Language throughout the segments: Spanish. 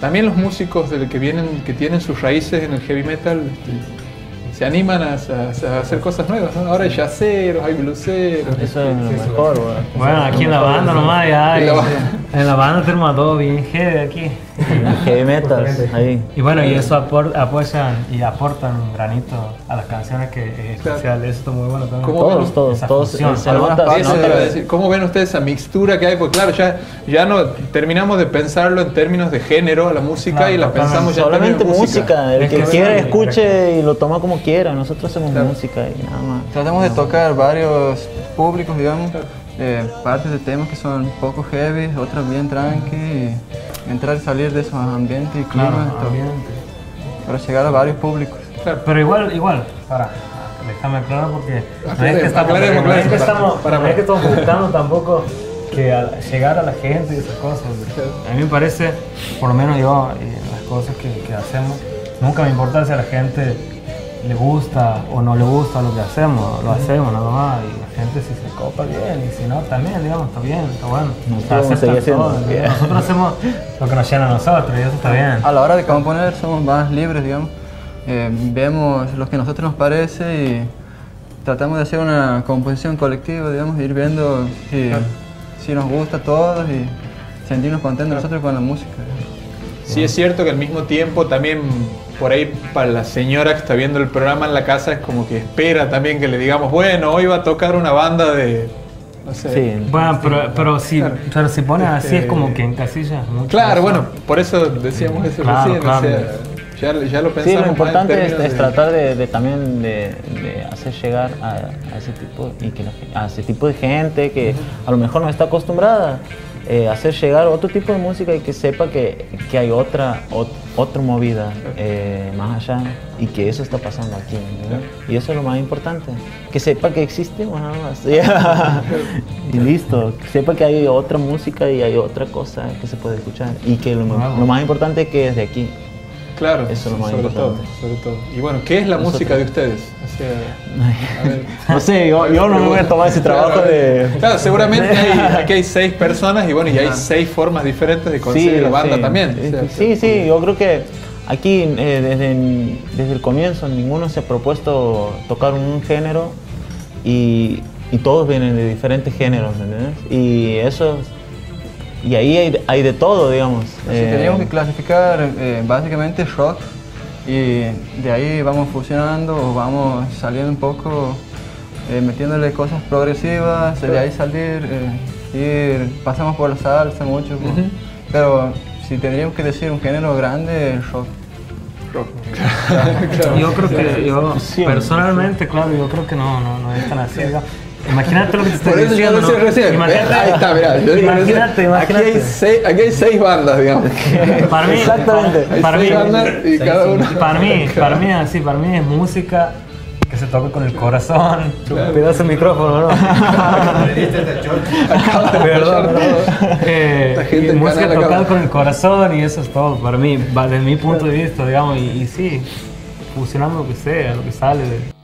también los músicos que tienen sus raíces en el heavy metal se animan a hacer cosas nuevas, ¿no? Ahora hay jazzeros, hay blueseros. Eso es lo mejor, güey. Bueno, aquí en la banda nomás ya en la banda tenemos todo bien heavy aquí. Heavy metal, ahí. Y bueno, y eso apoyan y aportan un granito a las canciones que es especial. Eso está muy bueno también. Todos. Esa Se nota, Eso te iba a decir. ¿Cómo ven ustedes esa mixtura que hay? Porque claro, ya no terminamos de pensarlo en términos de género a la música y la pensamos ya en solamente términos de música. El Es que que quiera sí, escuche y lo toma como quiera. Nosotros hacemos música y nada más. Tratamos de tocar varios públicos, digamos, partes de temas que son un poco heavy, otras bien tranqui, y entrar y salir de esos ambientes y climas para llegar a varios públicos. Claro, pero igual, déjame aclarar porque no es que estamos buscando tampoco llegar a la gente y esas cosas. A mí me parece, por lo menos yo, las cosas que hacemos, nunca me importa si a la gente le gusta o no le gusta lo que hacemos, lo hacemos nada más, y la gente si se copa bien y si no también, digamos, está bien, está bueno. Nosotros hacemos lo que nos llena a nosotros y eso está bien. A la hora de componer somos más libres, digamos, vemos lo que a nosotros nos parece y tratamos de hacer una composición colectiva, digamos, ir viendo si nos gusta a todos y sentirnos contentos nosotros con la música. Sí, es cierto que al mismo tiempo también por ahí para la señora que está viendo el programa en la casa es como que espera también que le digamos, bueno, hoy va a tocar una banda de, no sé. Sí. Bueno, pero si pones así es como que encasillas mucho. Claro, bueno, por eso decíamos eso recién, o sea, ya lo pensamos. Sí, lo más importante en es términos tratar también de hacer llegar a ese tipo a ese tipo de gente que a lo mejor no está acostumbrada. Hacer llegar otro tipo de música y que sepa que hay otra movida más allá y que eso está pasando aquí, ¿no? Y eso es lo más importante, que sepa que existimos nada más y listo, que sepa que hay otra música y hay otra cosa que se puede escuchar y que lo más importante es que es de aquí. Claro, eso es lo más sobre importante. todo. Y bueno, ¿qué es la música de ustedes? O sea, a ver. No sé, yo no me voy a tomar ese trabajo de... Claro, seguramente aquí hay 6 personas y bueno, y hay 6 formas diferentes de concebir la banda también. Sí, yo creo que aquí desde el comienzo ninguno se ha propuesto tocar un género y todos vienen de diferentes géneros, ¿entendés? Y ahí hay de todo, digamos. Tendríamos que clasificar básicamente rock y de ahí vamos fusionando o vamos saliendo un poco, metiéndole cosas progresivas, de ahí salir, pasamos por la salsa mucho, pero si tendríamos que decir un género grande, rock. Yo creo que personalmente, claro, yo creo que no es tan así, digamos. Imagínate lo que te estoy diciendo. Por eso yo recién. Imagínate, ahí está, mirá. Imagínate. Aquí hay 6 bandas, digamos. Para mí, exactamente. Para mí, bandas y cada una. Para mí es música que se toca con el corazón. Pedazo de micrófono, ¿no? Perdón. Música tocada con el corazón y eso es todo. Para mí, desde mi punto de vista, digamos, y sí, fusionamos lo que sea, lo que sale de...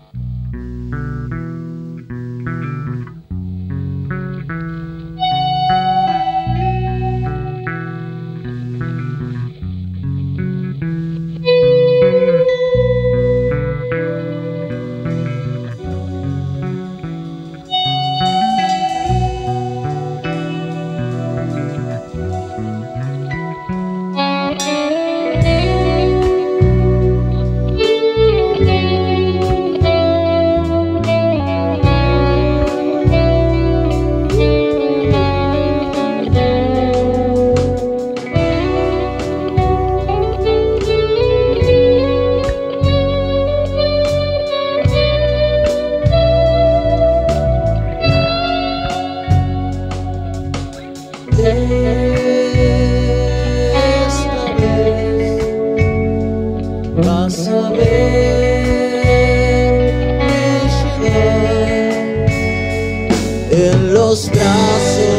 En los brazos